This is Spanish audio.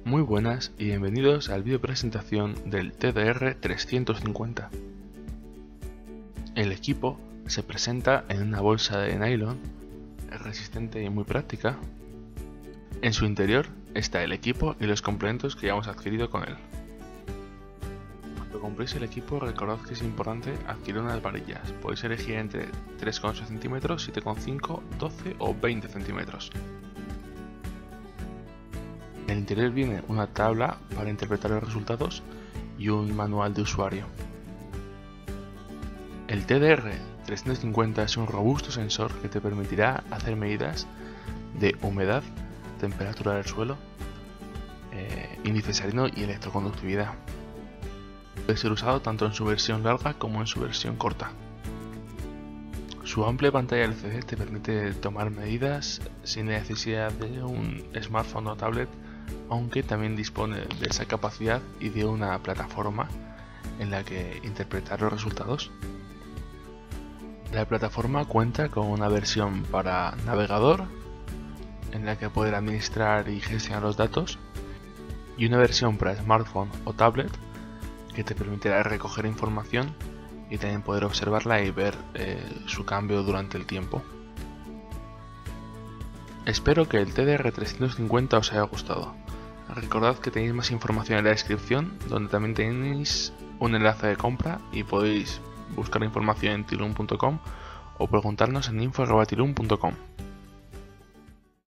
Muy buenas y bienvenidos al vídeo presentación del TDR-350. El equipo se presenta en una bolsa de nylon, es resistente y muy práctica. En su interior está el equipo y los complementos que ya hemos adquirido con él. Cuando compréis el equipo, recordad que es importante adquirir unas varillas. Podéis elegir entre 3,8 cm, 7,5, 12 o 20 cm. En el interior viene una tabla para interpretar los resultados y un manual de usuario. El TDR-350 es un robusto sensor que te permitirá hacer medidas de humedad, temperatura del suelo, índice salino y electroconductividad. Puede ser usado tanto en su versión larga como en su versión corta. Su amplia pantalla LCD te permite tomar medidas sin necesidad de un smartphone o tablet, aunque también dispone de esa capacidad y de una plataforma en la que interpretar los resultados. La plataforma cuenta con una versión para navegador, en la que poder administrar y gestionar los datos, y una versión para smartphone o tablet, que te permitirá recoger información y también poder observarla y ver su cambio durante el tiempo. Espero que el TDR-350 os haya gustado. Recordad que tenéis más información en la descripción, donde también tenéis un enlace de compra y podéis buscar información en tilum.com o preguntarnos en info@tilum.com.